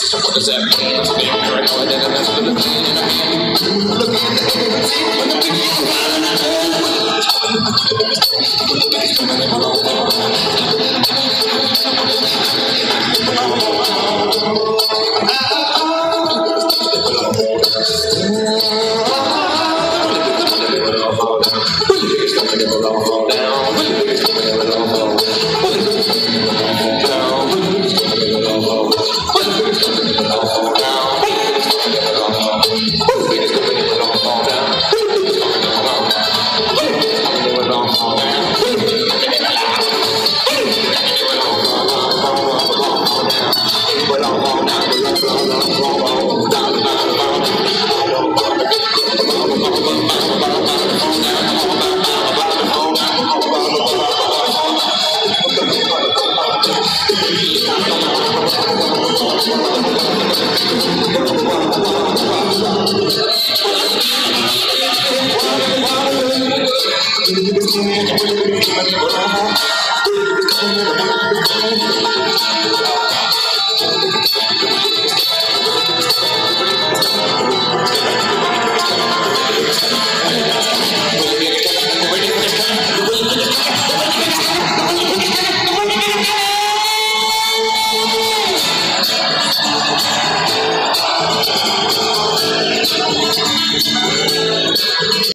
So what does that mean? It's being paranoid and a mess with a plan in her hand. Looking at the end of the team when the big is coming in my